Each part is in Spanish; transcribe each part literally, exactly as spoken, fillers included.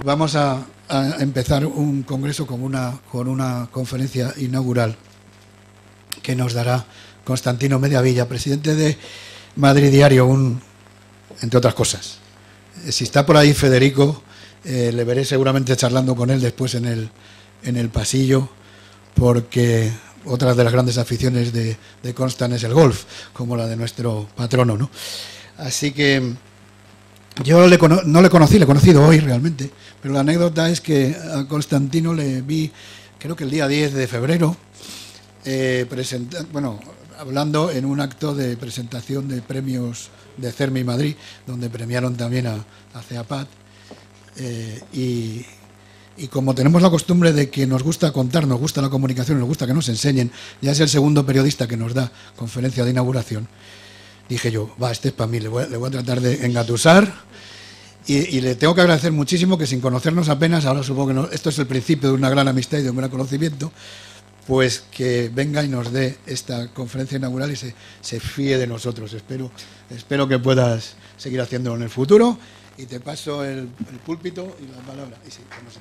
Vamos a, a empezar un congreso con una, con una conferencia inaugural que nos dará Constantino Mediavilla, presidente de Madrid Diario, un, entre otras cosas. Si está por ahí Federico, eh, le veré seguramente charlando con él después en el, en el pasillo, porque otra de las grandes aficiones de, de Constant es el golf, como la de nuestro patrono, ¿no? Así que yo le no le conocí, le he conocido hoy realmente, pero la anécdota es que a Constantino le vi, creo que el día diez de febrero, eh, presenta, bueno, hablando en un acto de presentación de premios de CERMI Madrid, donde premiaron también a, a CEAPAT, eh, y, y como tenemos la costumbre de que nos gusta contar, nos gusta la comunicación, nos gusta que nos enseñen, ya es el segundo periodista que nos da conferencia de inauguración, dije yo, va, este es para mí, le voy, le voy a tratar de engatusar, y, y le tengo que agradecer muchísimo que sin conocernos apenas, ahora supongo que no, esto es el principio de una gran amistad y de un gran conocimiento, pues que venga y nos dé esta conferencia inaugural y se, se fíe de nosotros. Espero, espero que puedas seguir haciéndolo en el futuro, y te paso el, el púlpito y la palabra. Y sí, no sé.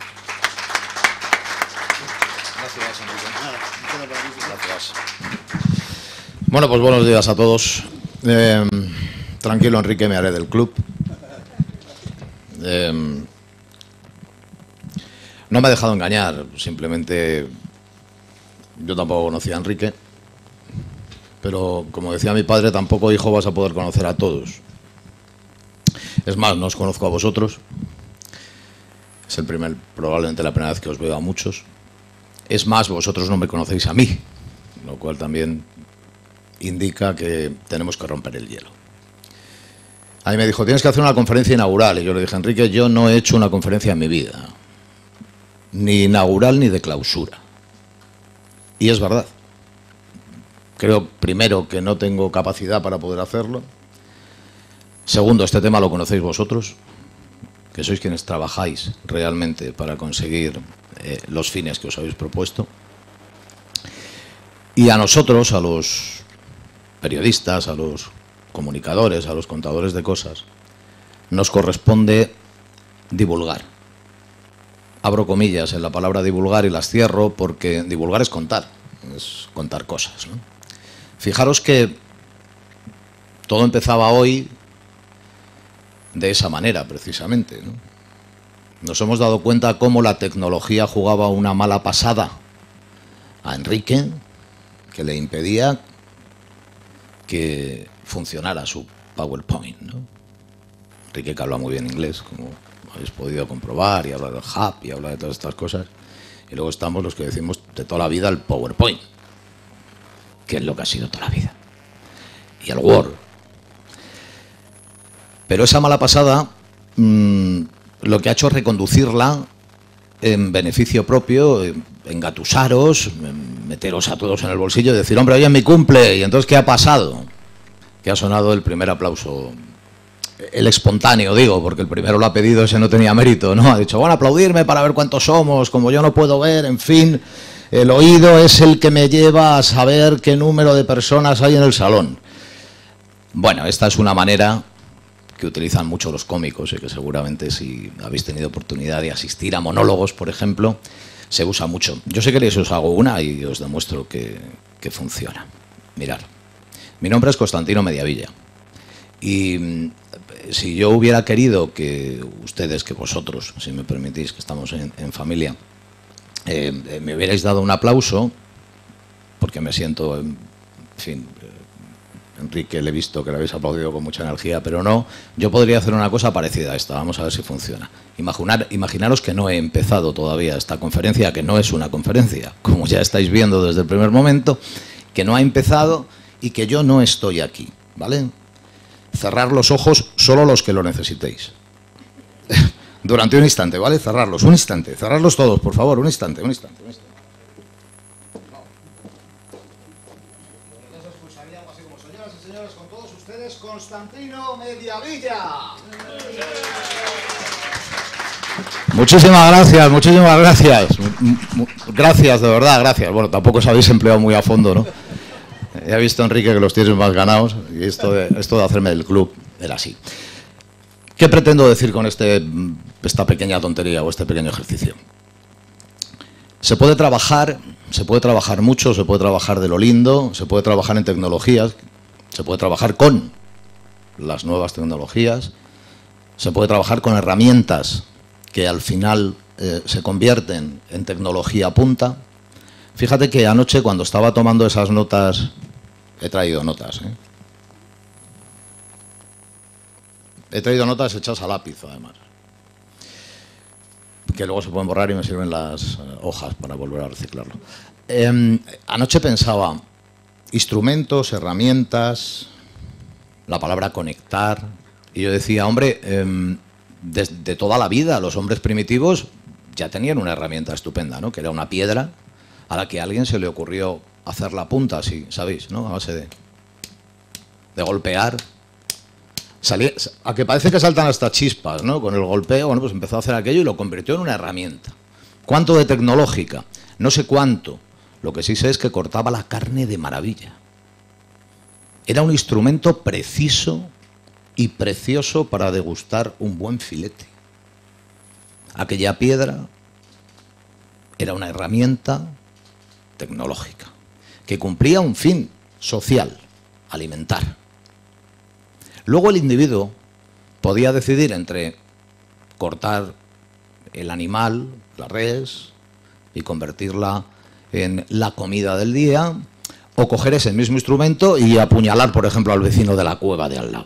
Gracias, Enrique. Gracias. Bueno, pues buenos días a todos. Eh, tranquilo, Enrique, me haré del club. Eh, no me he dejado engañar, simplemente yo tampoco conocía a Enrique, pero como decía mi padre, tampoco, hijo, vas a poder conocer a todos. Es más, no os conozco a vosotros. Es el primer, probablemente la primera vez que os veo a muchos. Es más, vosotros no me conocéis a mí, lo cual también indica que tenemos que romper el hielo. A mí me dijo, tienes que hacer una conferencia inaugural. Y yo le dije, Enrique, yo no he hecho una conferencia en mi vida, ni inaugural ni de clausura. Y es verdad. Creo, primero, que no tengo capacidad para poder hacerlo. Segundo, este tema lo conocéis vosotros, que sois quienes trabajáis realmente para conseguir eh, los fines que os habéis propuesto. Y a nosotros, a los periodistas, a los comunicadores, a los contadores de cosas, nos corresponde divulgar. Abro comillas en la palabra divulgar y las cierro, porque divulgar es contar, es contar cosas, ¿no? Fijaros que todo empezaba hoy de esa manera, precisamente, ¿no? Nos hemos dado cuenta cómo la tecnología jugaba una mala pasada a Enrique, que le impedía que funcionara su PowerPoint, ¿no? Enrique, que habla muy bien inglés, como habéis podido comprobar, y habla del hub y habla de todas estas cosas, y luego estamos los que decimos de toda la vida el PowerPoint, que es lo que ha sido toda la vida, y el Word. Pero esa mala pasada mmm, lo que ha hecho es reconducirla en beneficio propio, engatusaros, meteros a todos en el bolsillo y decir, hombre, hoy es mi cumple, y entonces ¿qué ha pasado? Que ha sonado el primer aplauso, el espontáneo, digo, porque el primero lo ha pedido, ese no tenía mérito, ¿no? Ha dicho, bueno, aplaudirme para ver cuántos somos, como yo no puedo ver, en fin, el oído es el que me lleva a saber qué número de personas hay en el salón. Bueno, esta es una manera que utilizan mucho los cómicos, y que seguramente si habéis tenido oportunidad de asistir a monólogos, por ejemplo, se usa mucho. Yo sé que les os hago una y os demuestro que, que funciona. Mirad, mi nombre es Constantino Mediavilla, y si yo hubiera querido que ustedes, que vosotros, si me permitís, que estamos en, en familia, eh, me hubierais dado un aplauso, porque me siento, en fin, Enrique, le he visto que le habéis aplaudido con mucha energía, pero no, yo podría hacer una cosa parecida a esta, vamos a ver si funciona. Imaginar, imaginaros que no he empezado todavía esta conferencia, que no es una conferencia, como ya estáis viendo desde el primer momento, que no ha empezado y que yo no estoy aquí, ¿vale? Cerrar los ojos solo los que lo necesitéis. Durante un instante, ¿vale? Cerrarlos, un instante, cerrarlos todos, por favor, un instante, un instante, un instante. Constantino Mediavilla. Muchísimas gracias, muchísimas gracias. Gracias, de verdad, gracias. Bueno, tampoco os habéis empleado muy a fondo, ¿no? Ya he visto, Enrique, que los tienes más ganados, y esto de, esto de hacerme del club era así. ¿Qué pretendo decir con este, esta pequeña tontería o este pequeño ejercicio? Se puede trabajar, se puede trabajar mucho, se puede trabajar de lo lindo, se puede trabajar en tecnologías, se puede trabajar con las nuevas tecnologías, se puede trabajar con herramientas que al final eh, se convierten en tecnología punta. Fíjate que anoche cuando estaba tomando esas notas, he traído notas, ¿eh? He traído notas hechas a lápiz, además, que luego se pueden borrar y me sirven las hojas para volver a reciclarlo. Eh, anoche pensaba, instrumentos, herramientas, la palabra conectar, y yo decía, hombre, eh, desde toda la vida los hombres primitivos ya tenían una herramienta estupenda, ¿no? Que era una piedra a la que a alguien se le ocurrió hacer la punta, así, ¿sabéis? ¿No? A base de, de golpear. Salía, a que parece que saltan hasta chispas, ¿no? Con el golpeo, bueno, pues empezó a hacer aquello y lo convirtió en una herramienta. ¿Cuánto de tecnológica? No sé cuánto. Lo que sí sé es que cortaba la carne de maravilla. Era un instrumento preciso y precioso para degustar un buen filete. Aquella piedra era una herramienta tecnológica que cumplía un fin social, alimentar. Luego el individuo podía decidir entre cortar el animal, la res, y convertirla en la comida del día, o coger ese mismo instrumento y apuñalar, por ejemplo, al vecino de la cueva de al lado.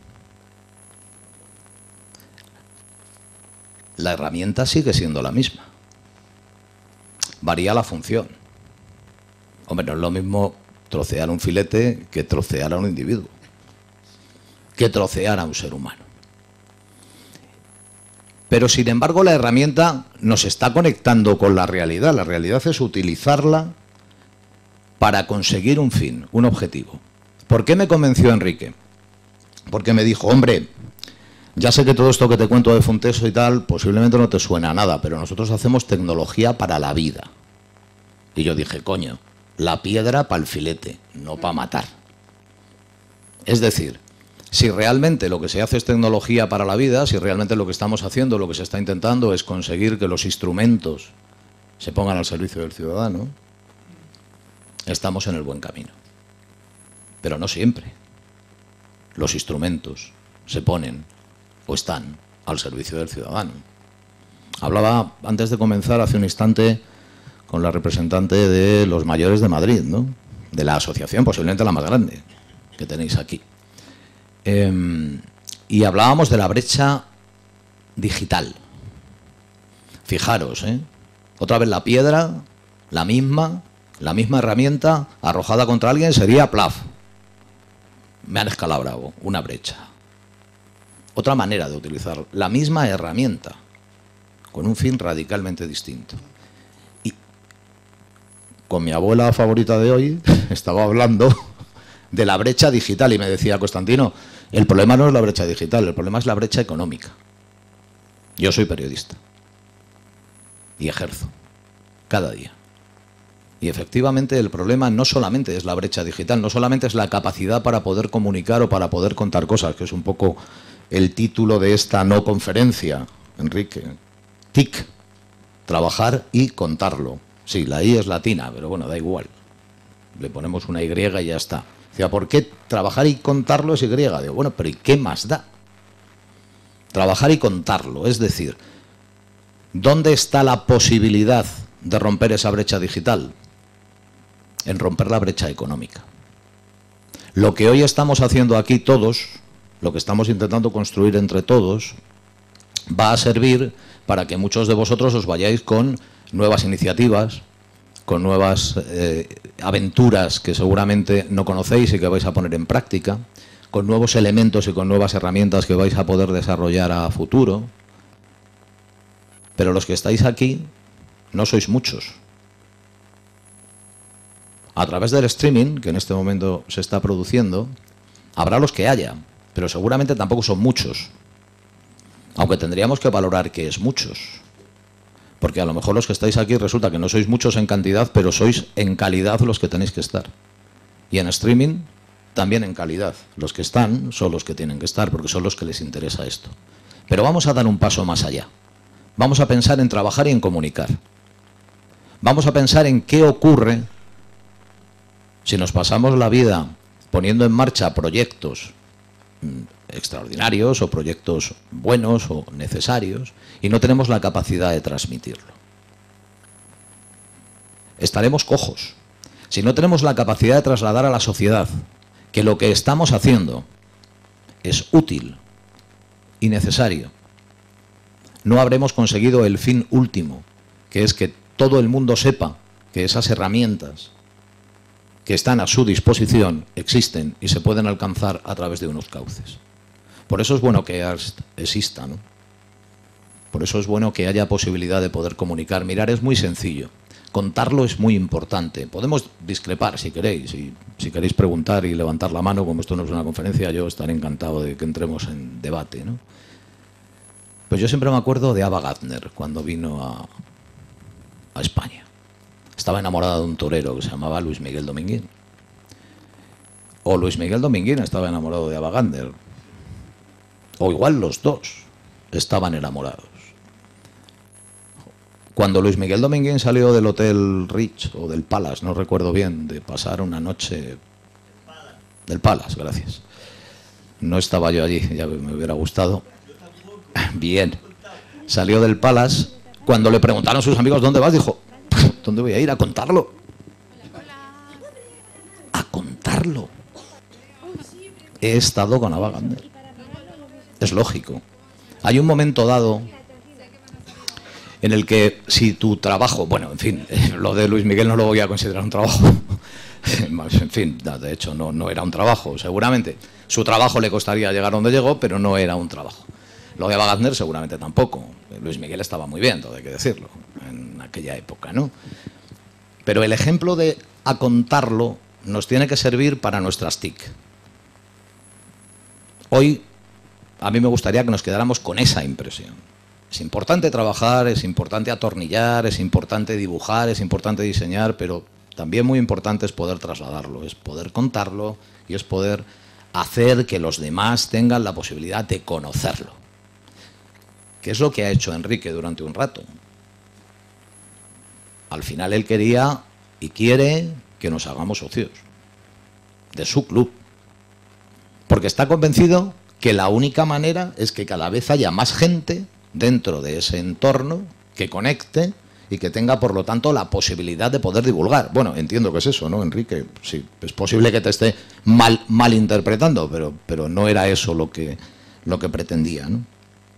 La herramienta sigue siendo la misma. Varía la función. Hombre, no es lo mismo trocear un filete que trocear a un individuo, que trocear a un ser humano. Pero, sin embargo, la herramienta nos está conectando con la realidad. La realidad es utilizarla para conseguir un fin, un objetivo. ¿Por qué me convenció Enrique? Porque me dijo, hombre, ya sé que todo esto que te cuento de Funteso y tal, posiblemente no te suena a nada, pero nosotros hacemos tecnología para la vida. Y yo dije, coño, la piedra para el filete, no para matar. Es decir, si realmente lo que se hace es tecnología para la vida, si realmente lo que estamos haciendo, lo que se está intentando es conseguir que los instrumentos se pongan al servicio del ciudadano, estamos en el buen camino. Pero no siempre. Los instrumentos se ponen o están al servicio del ciudadano. Hablaba antes de comenzar, hace un instante, con la representante de los mayores de Madrid, ¿no? De la asociación, posiblemente la más grande que tenéis aquí. Eh, y hablábamos de la brecha digital. Fijaros, ¿eh? Otra vez la piedra, la misma, la misma herramienta arrojada contra alguien sería plaf. Me han escalabrado, una brecha. Otra manera de utilizar la misma herramienta, con un fin radicalmente distinto. Y con mi abuela favorita de hoy, estaba hablando de la brecha digital y me decía, Constantino, el problema no es la brecha digital, el problema es la brecha económica. Yo soy periodista y ejerzo cada día. Y efectivamente el problema no solamente es la brecha digital, no solamente es la capacidad para poder comunicar o para poder contar cosas, que es un poco el título de esta no conferencia, Enrique. T I C, trabajar y contarlo. Sí, la I es latina, pero bueno, da igual. Le ponemos una Y y ya está. O sea, ¿por qué trabajar y contarlo es Y? Digo, bueno, pero ¿y qué más da? Trabajar y contarlo, es decir, ¿dónde está la posibilidad de romper esa brecha digital? En romper la brecha económica. Lo que hoy estamos haciendo aquí todos, lo que estamos intentando construir entre todos, va a servir para que muchos de vosotros os vayáis con nuevas iniciativas, con nuevas eh, aventuras que seguramente no conocéis y que vais a poner en práctica, con nuevos elementos y con nuevas herramientas que vais a poder desarrollar a futuro. Pero los que estáis aquí no sois muchos. A través del streaming, que en este momento se está produciendo, habrá los que haya, pero seguramente tampoco son muchos. Aunque tendríamos que valorar que es muchos. Porque a lo mejor los que estáis aquí resulta que no sois muchos en cantidad, pero sois en calidad los que tenéis que estar. Y en streaming, también en calidad. Los que están son los que tienen que estar, porque son los que les interesa esto. Pero vamos a dar un paso más allá. Vamos a pensar en trabajar y en comunicar. Vamos a pensar en qué ocurre si nos pasamos la vida poniendo en marcha proyectos extraordinarios o proyectos buenos o necesarios y no tenemos la capacidad de transmitirlo. Estaremos cojos. Si no tenemos la capacidad de trasladar a la sociedad que lo que estamos haciendo es útil y necesario, no habremos conseguido el fin último, que es que todo el mundo sepa que esas herramientas que están a su disposición existen y se pueden alcanzar a través de unos cauces. Por eso es bueno que exista, ¿no? Por eso es bueno que haya posibilidad de poder comunicar. Mirar es muy sencillo. Contarlo es muy importante. Podemos discrepar si queréis, y si queréis preguntar y levantar la mano, como esto no es una conferencia, yo estaré encantado de que entremos en debate, ¿no? Pues yo siempre me acuerdo de Ava Gardner cuando vino a, a España. Estaba enamorada de un torero que se llamaba Luis Miguel Dominguín. O Luis Miguel Dominguín estaba enamorado de Ava Gardner. O igual los dos estaban enamorados. Cuando Luis Miguel Dominguín salió del Hotel Rich o del Palace, no recuerdo bien, de pasar una noche... Del Palace, gracias. No estaba yo allí, ya me hubiera gustado. Bien. Salió del Palace. Cuando le preguntaron a sus amigos dónde vas, dijo, ¿dónde voy a ir? A contarlo. A contarlo. He estado con Ava Gardner. Es lógico. Hay un momento dado en el que si tu trabajo, bueno, en fin, lo de Luis Miguel no lo voy a considerar un trabajo. En fin, de hecho no, no era un trabajo, seguramente. Su trabajo le costaría llegar a donde llegó, pero no era un trabajo. Lo de Ava Gardner seguramente tampoco. Luis Miguel estaba muy bien, todo hay que decirlo, en aquella época, ¿no? Pero el ejemplo de a contarlo nos tiene que servir para nuestras T I C. Hoy a mí me gustaría que nos quedáramos con esa impresión. Es importante trabajar, es importante atornillar, es importante dibujar, es importante diseñar, pero también muy importante es poder trasladarlo, es poder contarlo y es poder hacer que los demás tengan la posibilidad de conocerlo. ¿Qué es lo que ha hecho Enrique durante un rato? Al final él quería y quiere que nos hagamos socios de su club, porque está convencido que la única manera es que cada vez haya más gente dentro de ese entorno que conecte y que tenga, por lo tanto, la posibilidad de poder divulgar. Bueno, entiendo que es eso, ¿no, Enrique? Sí, es posible que te esté mal, mal interpretando, pero, pero no era eso lo que, lo que pretendía, ¿no?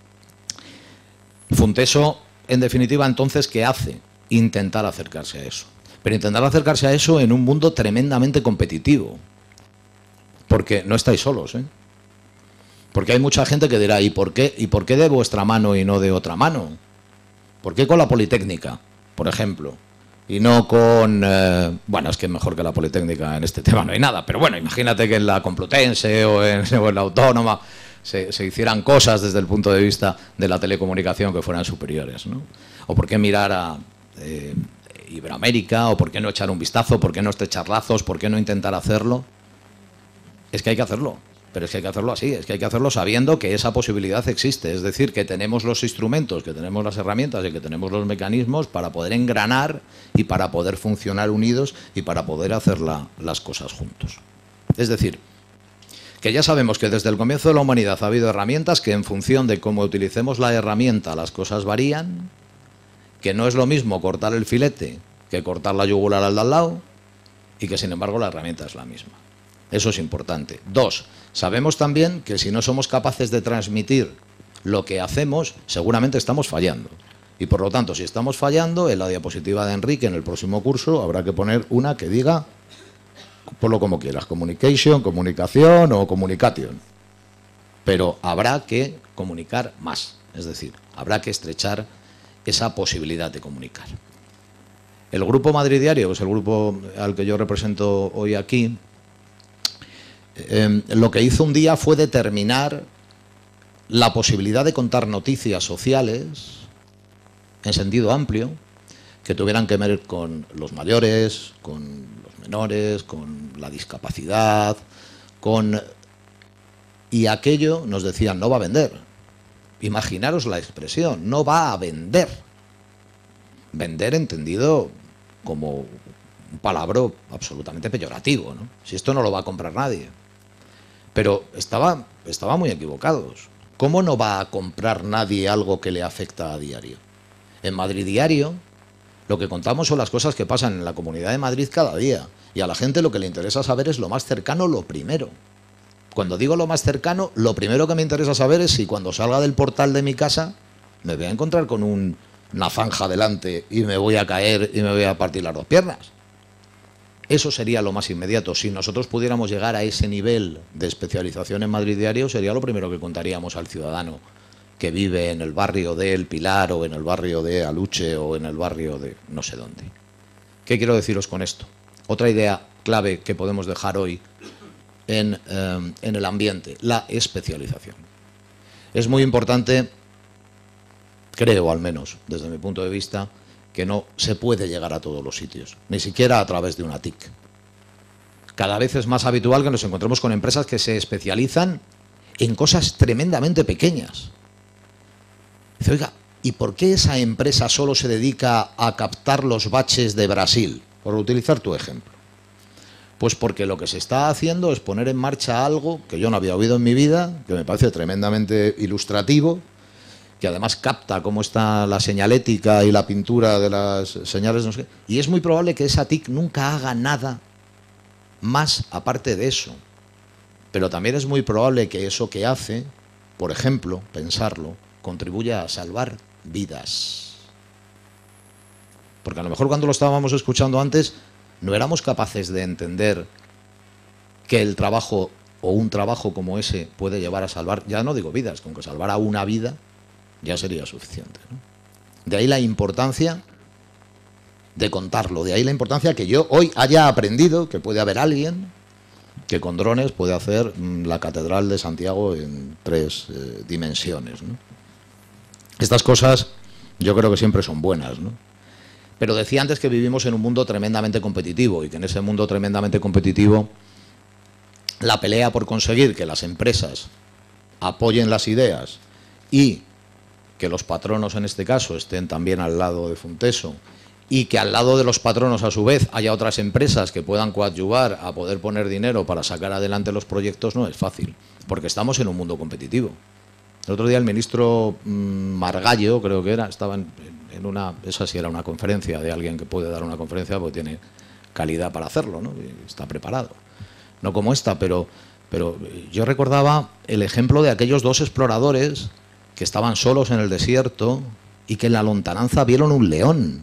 Funteso, en definitiva, entonces, ¿qué hace? Intentar acercarse a eso. Pero intentar acercarse a eso en un mundo tremendamente competitivo. Porque no estáis solos, ¿eh? Porque hay mucha gente que dirá, ¿y por qué, y por qué de vuestra mano y no de otra mano? ¿Por qué con la Politécnica, por ejemplo? Y no con... Eh, bueno, es que mejor que la Politécnica en este tema no hay nada, pero bueno, imagínate que en la Complutense o en, o en la Autónoma se, se hicieran cosas desde el punto de vista de la telecomunicación que fueran superiores, ¿no? O por qué mirar a eh, Iberoamérica, o por qué no echar un vistazo, por qué no estrechar lazos, por qué no intentar hacerlo. Es que hay que hacerlo. Pero es que hay que hacerlo así, es que hay que hacerlo sabiendo que esa posibilidad existe. Es decir, que tenemos los instrumentos, que tenemos las herramientas y que tenemos los mecanismos para poder engranar y para poder funcionar unidos y para poder hacer la, las cosas juntos. Es decir, que ya sabemos que desde el comienzo de la humanidad ha habido herramientas que en función de cómo utilicemos la herramienta las cosas varían, que no es lo mismo cortar el filete que cortar la yugular al de al lado y que sin embargo la herramienta es la misma. Eso es importante. Dos, sabemos también que si no somos capaces de transmitir lo que hacemos, seguramente estamos fallando. Y por lo tanto, si estamos fallando, en la diapositiva de Enrique, en el próximo curso, habrá que poner una que diga, ponlo como quieras, communication, comunicación o communication. Pero habrá que comunicar más, es decir, habrá que estrechar esa posibilidad de comunicar. El Grupo Madrid Diario, que es el grupo al que yo represento hoy aquí, Eh, lo que hizo un día fue determinar la posibilidad de contar noticias sociales en sentido amplio que tuvieran que ver con los mayores, con los menores, con la discapacidad, con... y aquello nos decían no va a vender, Imaginaros la expresión, no va a vender. Vender entendido como un palabra absolutamente peyorativo, ¿no? Si esto no lo va a comprar nadie. Pero estaba, estaba muy equivocados. ¿Cómo no va a comprar nadie algo que le afecta a diario? En Madrid Diario lo que contamos son las cosas que pasan en la Comunidad de Madrid cada día. Y a la gente lo que le interesa saber es lo más cercano, lo primero. Cuando digo lo más cercano, lo primero que me interesa saber es si cuando salga del portal de mi casa me voy a encontrar con un, una zanja delante y me voy a caer y me voy a partir las dos piernas. Eso sería lo más inmediato. Si nosotros pudiéramos llegar a ese nivel de especialización en Madrid Diario, sería lo primero que contaríamos al ciudadano que vive en el barrio de El Pilar o en el barrio de Aluche o en el barrio de no sé dónde. ¿Qué quiero deciros con esto? Otra idea clave que podemos dejar hoy en, eh, en el ambiente, la especialización. Es muy importante, creo al menos desde mi punto de vista, que no se puede llegar a todos los sitios, ni siquiera a través de una T I C. Cada vez es más habitual que nos encontremos con empresas que se especializan en cosas tremendamente pequeñas. Dice, oiga, ¿y por qué esa empresa solo se dedica a captar los baches de Brasil? Por utilizar tu ejemplo. Pues porque lo que se está haciendo es poner en marcha algo que yo no había oído en mi vida, que me parece tremendamente ilustrativo, que además capta cómo está la señalética y la pintura de las señales, no sé qué. Y es muy probable que esa T I C nunca haga nada más aparte de eso. Pero también es muy probable que eso que hace, por ejemplo, pensarlo, contribuya a salvar vidas. Porque a lo mejor cuando lo estábamos escuchando antes, no éramos capaces de entender que el trabajo o un trabajo como ese puede llevar a salvar, ya no digo vidas, con que salvara una vida ya sería suficiente, ¿no? De ahí la importancia de contarlo, de ahí la importancia que yo hoy haya aprendido que puede haber alguien que con drones puede hacer mmm, la Catedral de Santiago en tres eh, dimensiones, ¿no? Estas cosas yo creo que siempre son buenas, ¿no? Pero decía antes que vivimos en un mundo tremendamente competitivo y que en ese mundo tremendamente competitivo la pelea por conseguir que las empresas apoyen las ideas y que los patronos en este caso estén también al lado de Funteso y que al lado de los patronos a su vez haya otras empresas que puedan coadyuvar a poder poner dinero para sacar adelante los proyectos no es fácil, porque estamos en un mundo competitivo. El otro día el ministro mmm, Margallo, creo que era, estaba en, en una, esa sí era una conferencia de alguien que puede dar una conferencia porque tiene calidad para hacerlo, ¿no? Y está preparado. No como esta, pero, pero yo recordaba el ejemplo de aquellos dos exploradores que estaban solos en el desierto y que en la lontananza vieron un león.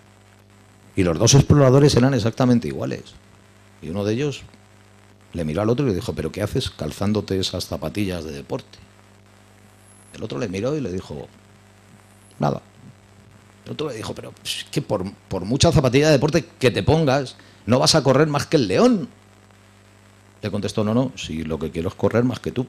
Y los dos exploradores eran exactamente iguales. Y uno de ellos le miró al otro y le dijo, ¿pero qué haces calzándote esas zapatillas de deporte? El otro le miró y le dijo, nada. El otro le dijo, pero es que por, por mucha zapatilla de deporte que te pongas, no vas a correr más que el león. Le contestó, no, no, si lo que quiero es correr más que tú.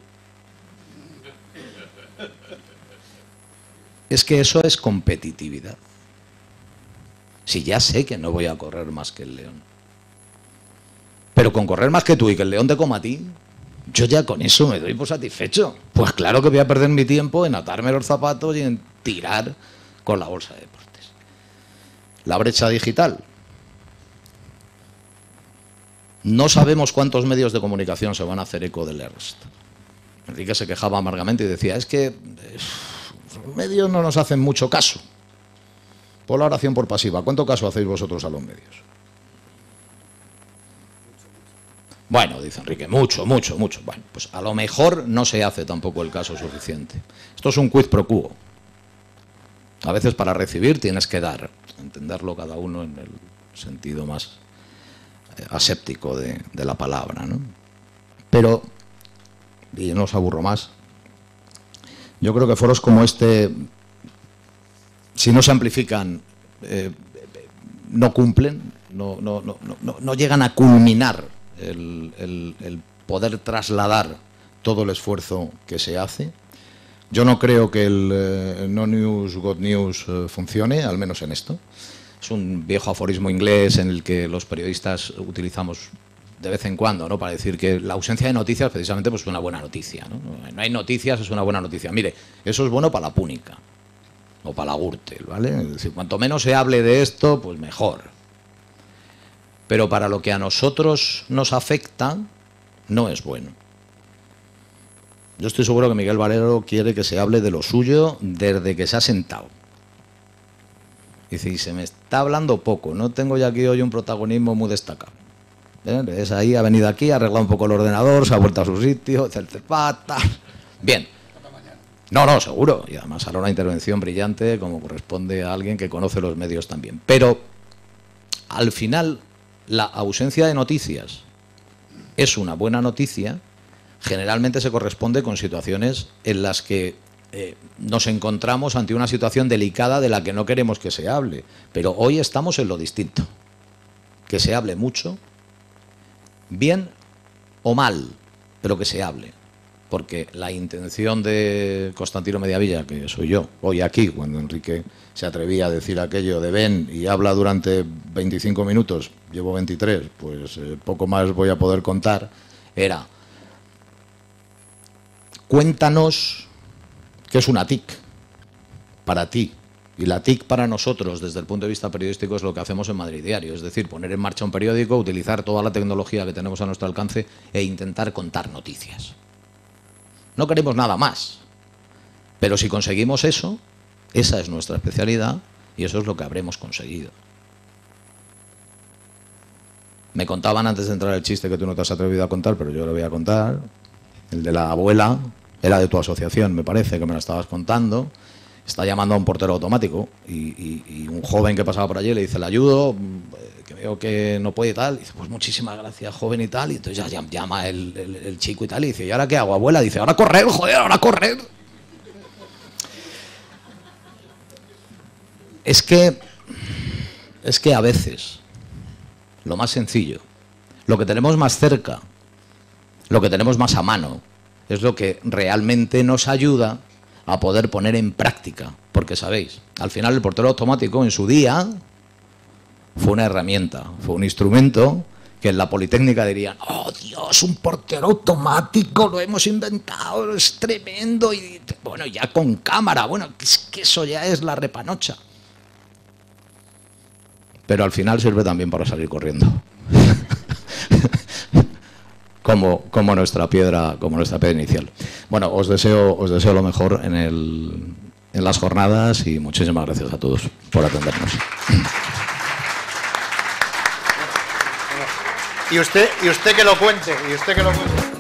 Es que eso es competitividad. Si ya sé que no voy a correr más que el león. Pero con correr más que tú y que el león te coma a ti, yo ya con eso me doy por satisfecho. Pues claro que voy a perder mi tiempo en atarme los zapatos y en tirar con la bolsa de deportes. La brecha digital. No sabemos cuántos medios de comunicación se van a hacer eco del ERST. Enrique se quejaba amargamente y decía, es que los medios no nos hacen mucho caso. Por la oración por pasiva, ¿cuánto caso hacéis vosotros a los medios? Bueno, dice Enrique, mucho, mucho, mucho. Bueno, pues a lo mejor no se hace tampoco el caso suficiente. Esto es un quid pro quo. A veces para recibir tienes que dar, entenderlo cada uno en el sentido más eh, aséptico de, de la palabra, ¿no? Pero, y no os aburro más, yo creo que foros como este, si no se amplifican, eh, no cumplen, no, no, no, no, no llegan a culminar el, el, el poder trasladar todo el esfuerzo que se hace. Yo no creo que el eh, no news, good news eh, funcione, al menos en esto. Es un viejo aforismo inglés en el que los periodistas utilizamos de vez en cuando, ¿no? Para decir que la ausencia de noticias precisamente pues, es una buena noticia, ¿no? No hay noticias, es una buena noticia. Mire, eso es bueno para la Púnica o para la Gürtel, ¿vale? Es decir, cuanto menos se hable de esto, pues mejor. Pero para lo que a nosotros nos afecta, no es bueno. Yo estoy seguro que Miguel Valero quiere que se hable de lo suyo desde que se ha sentado. Dice, y se me está hablando poco, no tengo ya aquí hoy un protagonismo muy destacado. ¿Eh? Es ahí, ha venido aquí, ha arreglado un poco el ordenador, se ha vuelto a su sitio, etcétera. Bien. No, no, seguro. Y además hará una intervención brillante como corresponde a alguien que conoce los medios también. Pero, al final, la ausencia de noticias es una buena noticia. Generalmente se corresponde con situaciones en las que eh, nos encontramos ante una situación delicada de la que no queremos que se hable. Pero hoy estamos en lo distinto. Que se hable mucho, bien o mal, pero que se hable. Porque la intención de Constantino Mediavilla, que soy yo, hoy aquí, cuando Enrique se atrevía a decir aquello de ven y habla durante veinticinco minutos, llevo veintitrés, pues eh, poco más voy a poder contar, era... Cuéntanos qué es una T I C para ti. Y la T I C para nosotros, desde el punto de vista periodístico, es lo que hacemos en Madrid Diario. Es decir, poner en marcha un periódico, utilizar toda la tecnología que tenemos a nuestro alcance e intentar contar noticias. No queremos nada más. Pero si conseguimos eso, esa es nuestra especialidad y eso es lo que habremos conseguido. Me contaban antes de entrar el chiste que tú no te has atrevido a contar, pero yo lo voy a contar. El de la abuela, era de tu asociación, me parece, que me lo estabas contando. Está llamando a un portero automático y, y, y un joven que pasaba por allí le dice, le ayudo, que veo que no puede y tal. Y dice, pues muchísimas gracias, joven y tal. Y entonces ya llama el, el, el chico y tal y dice, ¿y ahora qué hago, abuela? Dice, ahora correr, joder, ahora correr. Es que, es que a veces, lo más sencillo, lo que tenemos más cerca, lo que tenemos más a mano, es lo que realmente nos ayuda a poder poner en práctica. Porque, sabéis, al final el portero automático en su día fue una herramienta, fue un instrumento que en la Politécnica dirían, oh Dios, un portero automático, lo hemos inventado, es tremendo. Y bueno, ya con cámara, bueno, es que eso ya es la repanocha. Pero al final sirve también para salir corriendo. Como, como nuestra piedra, como nuestra piedra inicial. Bueno, os deseo, os deseo lo mejor en, el, en las jornadas y muchísimas gracias a todos por atendernos. Y usted, y usted que lo cuente, y usted que lo cuente.